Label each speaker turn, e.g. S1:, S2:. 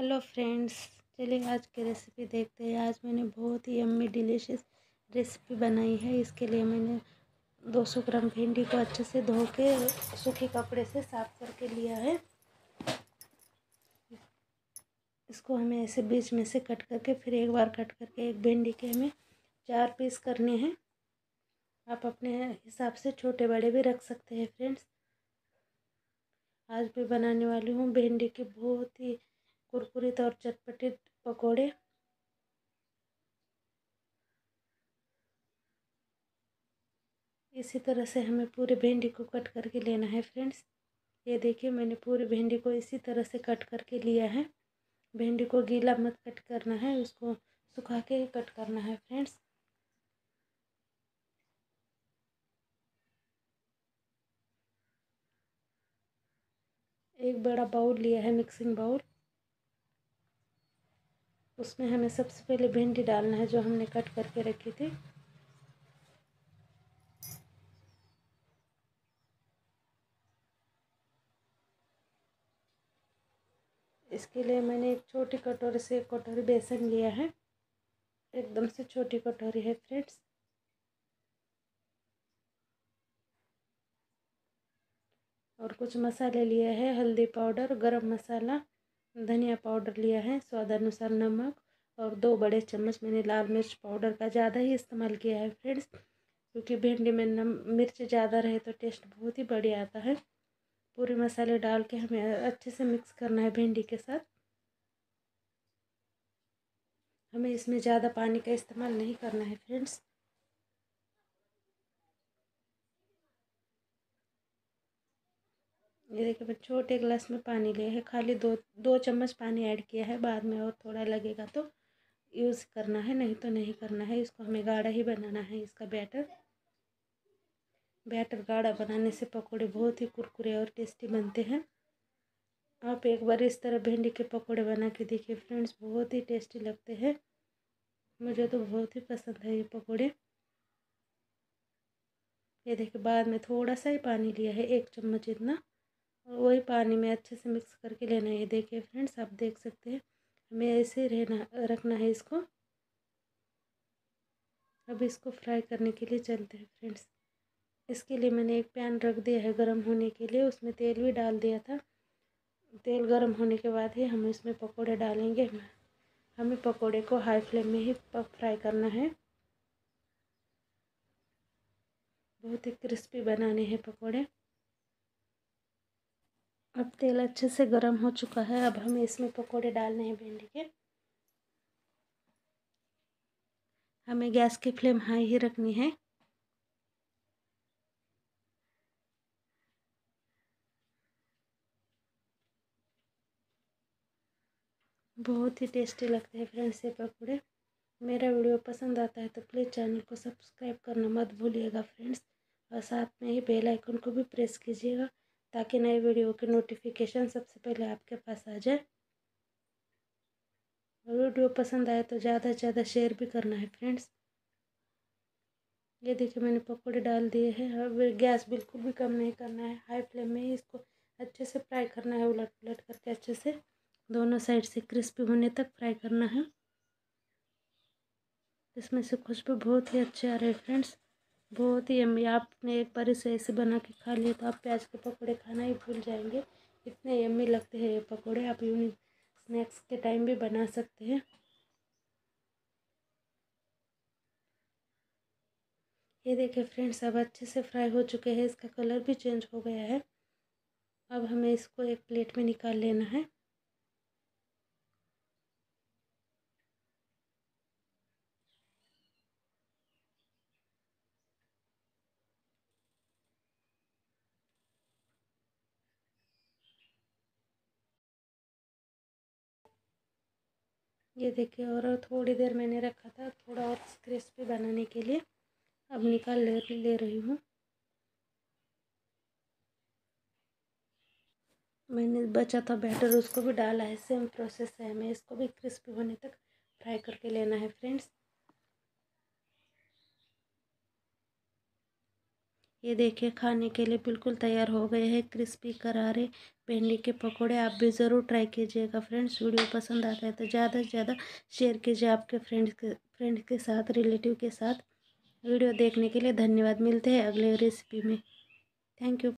S1: Hello friends, चलिए आज की रेसिपी देखते हैं। आज मैंने बहुत ही यम्मी डिलीशियस रेसिपी बनाई है। इसके लिए मैंने 200 ग्राम भिंडी को अच्छे से धो के सूखे कपड़े से साफ करके लिया है। इसको हमें ऐसे बीच में से कट करके फिर एक बार कट करके एक भिंडी के हमें 4 पीस करने हैं। आप अपने हिसाब से छोटे बड़े भी रख सकते हैं फ्रेंड्स। आज मैं बनाने वाली हूँ भिंडी के बहुत ही कुरकुरीत और चटपटे पकोड़े। इसी तरह से हमें पूरे भिंडी को कट करके लेना है फ्रेंड्स। ये देखिए, मैंने पूरी भिंडी को इसी तरह से कट करके लिया है। भिंडी को गीला मत कट करना है, उसको सुखा के ही कट करना है फ्रेंड्स। एक बड़ा बाउल लिया है, मिक्सिंग बाउल। उसमें हमें सबसे पहले भिंडी डालना है जो हमने कट करके रखी थी। इसके लिए मैंने एक छोटी कटोरी से 1 कटोरी बेसन लिया है। एकदम से छोटी कटोरी है फ्रेंड्स। और कुछ मसाले लिए हैं, हल्दी पाउडर, गरम मसाला, धनिया पाउडर लिया है, स्वाद अनुसार नमक और 2 बड़े चम्मच मैंने लाल मिर्च पाउडर का ज़्यादा ही इस्तेमाल किया है फ्रेंड्स, क्योंकि भिंडी में मिर्च ज़्यादा रहे तो टेस्ट बहुत ही बढ़िया आता है। पूरे मसाले डाल के हमें अच्छे से मिक्स करना है भिंडी के साथ। हमें इसमें ज़्यादा पानी का इस्तेमाल नहीं करना है फ्रेंड्स। ये देखिए, मैं छोटे गिलास में पानी लिया है। खाली दो चम्मच पानी ऐड किया है। बाद में और थोड़ा लगेगा तो यूज़ करना है, नहीं तो नहीं करना है। इसको हमें गाढ़ा ही बनाना है। इसका बैटर गाढ़ा बनाने से पकोड़े बहुत ही कुरकुरे और टेस्टी बनते हैं। आप एक बार इस तरह भिंडी के पकोड़े बना के देखिए फ्रेंड्स, बहुत ही टेस्टी लगते हैं। मुझे तो बहुत ही पसंद है ये पकोड़े। ये देखिए, बाद में थोड़ा सा ही पानी लिया है, 1 चम्मच इतना, और वही पानी में अच्छे से मिक्स करके लेना है। ये देखिए फ्रेंड्स, आप देख सकते हैं हमें ऐसे रहना रखना है इसको। अब इसको फ्राई करने के लिए चलते हैं फ्रेंड्स। इसके लिए मैंने एक पैन रख दिया है गर्म होने के लिए। उसमें तेल भी डाल दिया था। तेल गर्म होने के बाद ही हम इसमें पकोड़े डालेंगे। हमें पकोड़े को हाई फ्लेम में ही फ्राई करना है। बहुत ही क्रिस्पी बनाने हैं पकोड़े। अब तेल अच्छे से गर्म हो चुका है। अब हमें इसमें पकोड़े डालने हैं भिंडी के। हमें गैस की फ्लेम हाई ही रखनी है। बहुत ही टेस्टी लगते हैं फ्रेंड्स ये पकोड़े। मेरा वीडियो पसंद आता है तो प्लीज़ चैनल को सब्सक्राइब करना मत भूलिएगा फ्रेंड्स, और साथ में ही बेल आइकन को भी प्रेस कीजिएगा ताकि नए वीडियो के नोटिफिकेशन सबसे पहले आपके पास आ जाए। और वीडियो पसंद आए तो ज़्यादा से ज़्यादा शेयर भी करना है फ्रेंड्स। ये देखिए, मैंने पकोड़े डाल दिए हैं। अब गैस बिल्कुल भी कम नहीं करना है, हाई फ्लेम में ही इसको अच्छे से फ्राई करना है। उलट पुलट करके अच्छे से दोनों साइड से क्रिस्पी होने तक फ्राई करना है। इसमें से खुशबू बहुत ही अच्छे आ रहे हैं फ्रेंड्स, बहुत ही यम्मी। आपने एक बार इसे ऐसे बना के खा लिया तो आप प्याज के पकोड़े खाना ही भूल जाएंगे। इतने यम्मी लगते हैं ये पकोड़े। आप इवनिंग स्नैक्स के टाइम भी बना सकते हैं। ये देखिए फ्रेंड्स, अब अच्छे से फ्राई हो चुके हैं। इसका कलर भी चेंज हो गया है। अब हमें इसको एक प्लेट में निकाल लेना है। ये देखिए, और थोड़ी देर मैंने रखा था थोड़ा और क्रिस्पी बनाने के लिए। अब निकाल ले रही हूँ। मैंने बचा था बैटर, उसको भी डाला है। सेम प्रोसेस है, हमें इसको भी क्रिस्पी होने तक फ्राई करके लेना है फ्रेंड्स। ये देखिए खाने के लिए बिल्कुल तैयार हो गए हैं क्रिस्पी करारे भिंडी के पकोड़े। आप भी ज़रूर ट्राई कीजिएगा फ्रेंड्स। वीडियो पसंद आता है तो ज़्यादा से ज़्यादा शेयर कीजिए आपके फ्रेंड्स के साथ, रिलेटिव के साथ। वीडियो देखने के लिए धन्यवाद। मिलते हैं अगले रेसिपी में। Thank you.